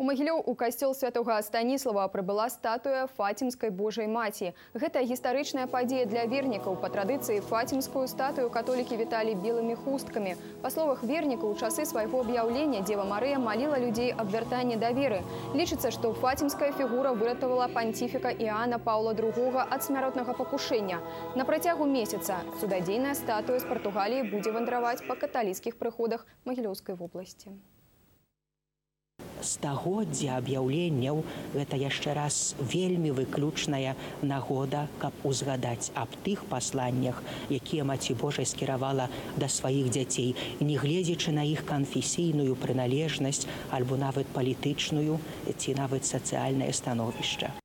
У Магілёў у касцёл святога Станіслава прыбыла статуя Фатімскай Божай Маці. Гэта гістарычная падзея для вернікаў. Па традыцыі фатімскую статую католікі віталі белымі хусткамі. Па словах вернікаў, у часы свайго аб'яўлення Дзева Марыя маліла людзей аб вяртанні да веры. Лічыцца, што фатімская фігура выратавала панціфіка Іоанна Паўла II ад смяротнага пакушэння. На працягу месяца цудадзейная статуя з Партугаліі будзе вандраваць па каталіцкіх прыходах Магілёўскай вобласці. Стагоддзя аб'яўленняў – гэта яшчэ раз вельмі выключная нагода, каб узгадаць аб тых пасланнях, якія Маці Божай скіравала да сваіх дзяцей, не гледзячы на іх канфесійную прыналежнасць альбо нават палітычную ці нават сацыяльнае становішча.